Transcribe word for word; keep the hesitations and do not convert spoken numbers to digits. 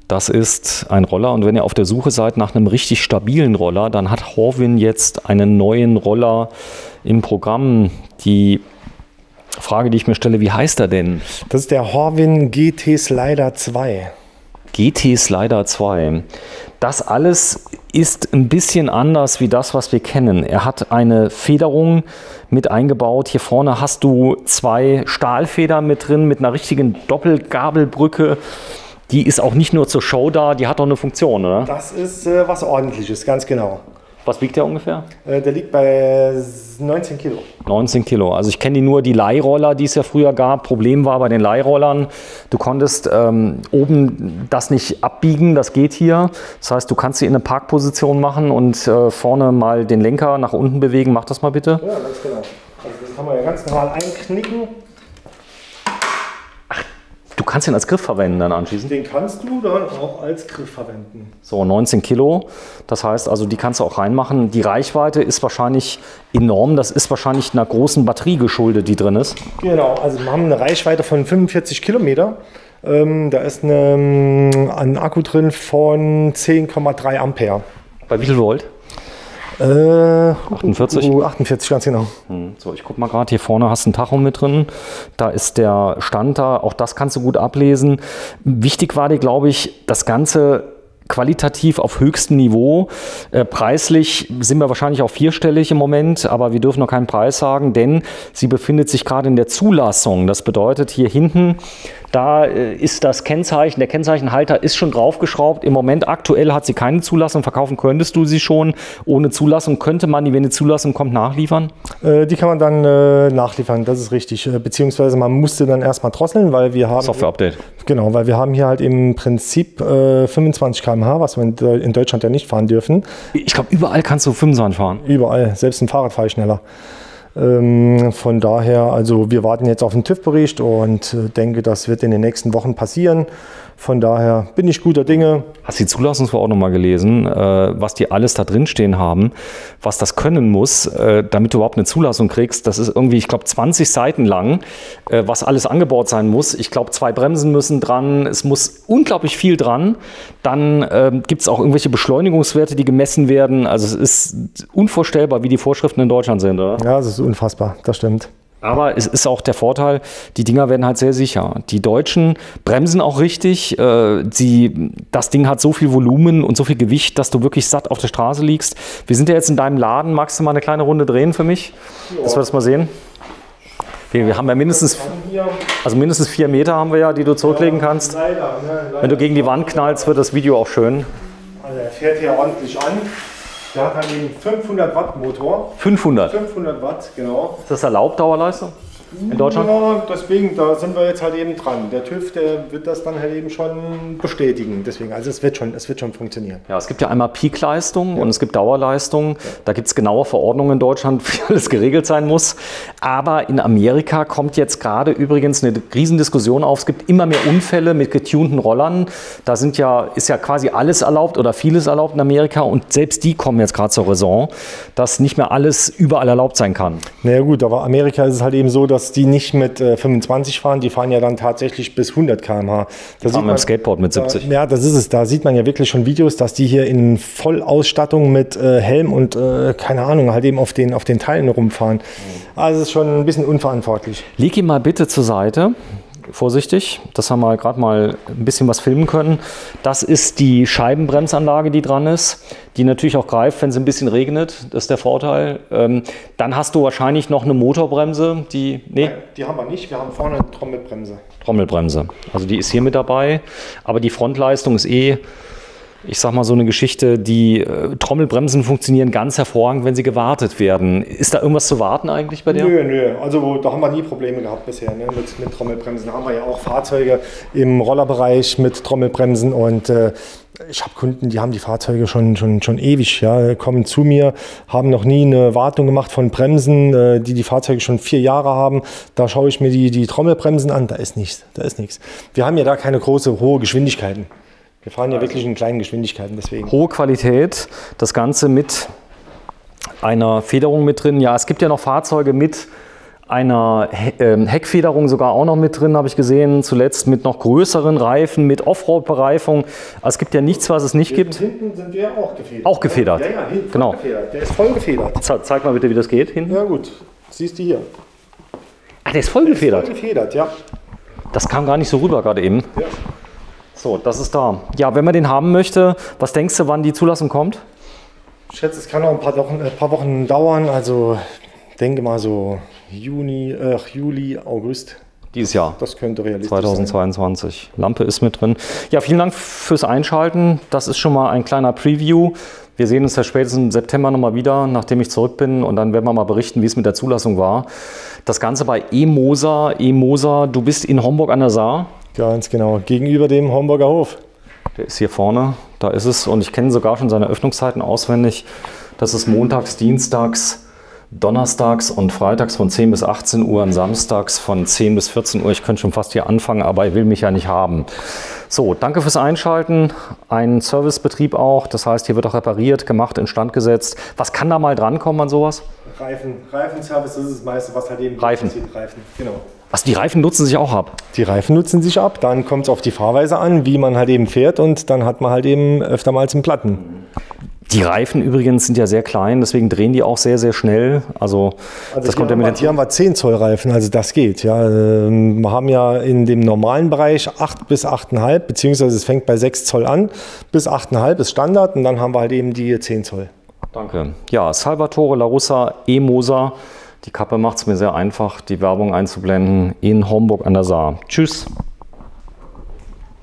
Das ist ein Roller und wenn ihr auf der Suche seid nach einem richtig stabilen Roller, dann hat Horwin jetzt einen neuen Roller im Programm. Die Frage, die ich mir stelle, wie heißt er denn? Das ist der Horwin G T Slider zwei. G T Slider zwei. Das alles ist ein bisschen anders wie das, was wir kennen. Er hat eine Federung mit eingebaut. Hier vorne hast du zwei Stahlfedern mit drin, mit einer richtigen Doppelgabelbrücke. Die ist auch nicht nur zur Show da, die hat auch eine Funktion, oder? Das ist äh, was Ordentliches, ganz genau. Was wiegt der ungefähr? Äh, der liegt bei neunzehn Kilo. neunzehn Kilo. Also ich kenne die nur die Leihroller, die es ja früher gab. Problem war bei den Leihrollern, du konntest ähm, oben das nicht abbiegen, das geht hier. Das heißt, du kannst sie in eine Parkposition machen und äh, vorne mal den Lenker nach unten bewegen. Mach das mal bitte. Ja, ganz genau. Also das kann man ja ganz normal einknicken. Du kannst ihn als Griff verwenden dann anschließend? Den kannst du dann auch als Griff verwenden. So, neunzehn Kilo. Das heißt also, die kannst du auch reinmachen. Die Reichweite ist wahrscheinlich enorm. Das ist wahrscheinlich einer großen Batterie geschuldet, die drin ist. Genau, also wir haben eine Reichweite von fünfundvierzig Kilometer. Ähm, da ist eine, ein Akku drin von zehn Komma drei Ampere. Bei wie viel Volt? Äh, achtundvierzig? Uh, achtundvierzig, ganz genau. Hm, so, ich guck mal gerade, hier vorne hast du einen Tacho mit drin. Da ist der Stand da, auch das kannst du gut ablesen. Wichtig war dir, glaube ich, das Ganze qualitativ auf höchstem Niveau. Äh, preislich sind wir wahrscheinlich auch vierstellig im Moment, aber wir dürfen noch keinen Preis sagen, denn sie befindet sich gerade in der Zulassung. Das bedeutet, hier hinten, da äh, ist das Kennzeichen, der Kennzeichenhalter ist schon draufgeschraubt. Im Moment aktuell hat sie keine Zulassung, verkaufen könntest du sie schon. Ohne Zulassung könnte man die, wenn die Zulassung kommt, nachliefern? Äh, die kann man dann äh, nachliefern, das ist richtig. Äh, beziehungsweise man musste dann erstmal drosseln, weil wir haben... Software-Update. Genau, weil wir haben hier halt im Prinzip äh, fünfundzwanzig Kilometer pro Stunde, was wir in, in Deutschland ja nicht fahren dürfen. Ich glaube, überall kannst du fünfundzwanzig fahren. Überall, selbst ein Fahrrad fahre ich schneller. Ähm, von daher, also wir warten jetzt auf den TÜV-Bericht und äh, denke, das wird in den nächsten Wochen passieren. Von daher bin ich guter Dinge. Hast du die Zulassungsverordnung mal gelesen, äh, was die alles da drin stehen haben, was das können muss, äh, damit du überhaupt eine Zulassung kriegst? Das ist irgendwie, ich glaube, zwanzig Seiten lang, äh, was alles angebaut sein muss. Ich glaube, zwei Bremsen müssen dran, es muss unglaublich viel dran. Dann äh, gibt es auch irgendwelche Beschleunigungswerte, die gemessen werden. Also es ist unvorstellbar, wie die Vorschriften in Deutschland sind, oder? Ja, das ist unfassbar, das stimmt. Aber es ist auch der Vorteil, die Dinger werden halt sehr sicher. Die Deutschen bremsen auch richtig. Äh, sie, das Ding hat so viel Volumen und so viel Gewicht, dass du wirklich satt auf der Straße liegst. Wir sind ja jetzt in deinem Laden. Magst du mal eine kleine Runde drehen für mich? Ja. Dass wir das mal sehen. Wir, wir haben ja mindestens, also mindestens vier Meter haben wir ja, die du zurücklegen kannst. Leider, ne? Leider. Wenn du gegen die Wand knallst, wird das Video auch schön. Also er fährt hier ordentlich an. Der hat halt eben fünfhundert Watt Motor. fünfhundert? fünfhundert Watt, genau. Ist das erlaubt, Dauerleistung in Deutschland? Ja, deswegen, da sind wir jetzt halt eben dran. Der TÜV, der wird das dann halt eben schon bestätigen. Deswegen, also es wird schon, es wird schon funktionieren. Ja, es gibt ja einmal Peak-Leistung, ja, und es gibt Dauerleistung. Ja. Da gibt es genaue Verordnungen in Deutschland, wie alles geregelt sein muss. Aber in Amerika kommt jetzt gerade übrigens eine Riesendiskussion auf. Es gibt immer mehr Unfälle mit getunten Rollern. Da sind ja, ist ja quasi alles erlaubt oder vieles erlaubt in Amerika. Und selbst die kommen jetzt gerade zur Raison, dass nicht mehr alles überall erlaubt sein kann. Na ja, gut, aber Amerika ist es halt eben so, dass die nicht mit äh, fünfundzwanzig fahren, die fahren ja dann tatsächlich bis hundert Kilometer pro Stunde. Die fahren mit dem Skateboard mit siebzig. Da, ja, das ist es. Da sieht man ja wirklich schon Videos, dass die hier in Vollausstattung mit äh, Helm und äh, keine Ahnung, halt eben auf den, auf den Teilen rumfahren. Also es ist schon ein bisschen unverantwortlich. Leg ihn mal bitte zur Seite. Vorsichtig, dass wir mal gerade mal ein bisschen was filmen können. Das ist die Scheibenbremsanlage, die dran ist, die natürlich auch greift, wenn es ein bisschen regnet. Das ist der Vorteil. Ähm, dann hast du wahrscheinlich noch eine Motorbremse, die... Nee, Nein, die haben wir nicht. Wir haben vorne eine Trommelbremse. Trommelbremse. Also die ist hier mit dabei. Aber die Frontleistung ist eh... Ich sag mal so eine Geschichte, die äh, Trommelbremsen funktionieren ganz hervorragend, wenn sie gewartet werden. Ist da irgendwas zu warten eigentlich bei der? Nö, nö. Also da haben wir nie Probleme gehabt bisher, ne? mit, mit Trommelbremsen. Da haben wir ja auch Fahrzeuge im Rollerbereich mit Trommelbremsen und äh, ich habe Kunden, die haben die Fahrzeuge schon, schon, schon ewig, ja, kommen zu mir, haben noch nie eine Wartung gemacht von Bremsen, äh, die die Fahrzeuge schon vier Jahre haben. Da schaue ich mir die, die Trommelbremsen an, da ist nichts, da ist nichts. Wir haben ja da keine große, hohe Geschwindigkeiten. Wir fahren ja wirklich in kleinen Geschwindigkeiten, deswegen. Hohe Qualität, das Ganze mit einer Federung mit drin. Ja, es gibt ja noch Fahrzeuge mit einer He äh, Heckfederung sogar auch noch mit drin, habe ich gesehen. Zuletzt mit noch größeren Reifen, mit Offroad-Bereifung. Also es gibt ja nichts, was es nicht Wir gibt. sind hinten sind wir auch gefedert. Auch gefedert? Ja, ja, hinten genau. gefedert. Der ist voll gefedert. Ze zeig mal bitte, wie das geht hinten. Ja gut, siehst du hier. Ah, der ist voll gefedert. Voll gefedert, ja. Das kam gar nicht so rüber gerade eben. ja. So, das ist da. Ja, wenn man den haben möchte, was denkst du, wann die Zulassung kommt? Ich schätze, es kann noch ein paar Wochen, ein paar Wochen dauern. Also denke mal so Juni, äh, Juli, August. Dieses Jahr. Das könnte realistisch sein. zweitausendzweiundzwanzig. Lampe ist mit drin. Ja, vielen Dank fürs Einschalten. Das ist schon mal ein kleiner Preview. Wir sehen uns ja spätestens im September nochmal wieder, nachdem ich zurück bin. Und dann werden wir mal berichten, wie es mit der Zulassung war. Das Ganze bei E-Moser. E-Moser, du bist in Homburg an der Saar. Ganz genau, gegenüber dem Homburger Hof. Der ist hier vorne, da ist es. Und ich kenne sogar schon seine Öffnungszeiten auswendig. Das ist montags, dienstags, donnerstags und freitags von zehn bis achtzehn Uhr und samstags von zehn bis vierzehn Uhr. Ich könnte schon fast hier anfangen, aber ich will mich ja nicht haben. So, danke fürs Einschalten. Ein Servicebetrieb auch. Das heißt, hier wird auch repariert, gemacht, instand gesetzt. Was kann da mal drankommen an sowas? Reifen, Reifenservice, das ist das meiste, was halt eben Reifen. passiert. Reifen, genau. Also die Reifen nutzen sich auch ab. Die Reifen nutzen sich ab, dann kommt es auf die Fahrweise an, wie man halt eben fährt und dann hat man halt eben öftermals einen Platten. Die Reifen übrigens sind ja sehr klein, deswegen drehen die auch sehr, sehr schnell. Also, Also das kommt ja haben mit wir, den hier haben wir zehn Zoll Reifen, also das geht. Ja. Ähm, Wir haben ja in dem normalen Bereich acht bis acht Komma fünf, beziehungsweise es fängt bei sechs Zoll an, bis acht Komma fünf ist Standard und dann haben wir halt eben die zehn Zoll. Danke. Ja, Salvatore La Russa, E-Moser. Die Kappe macht es mir sehr einfach, die Werbung einzublenden in Homburg an der Saar. Tschüss.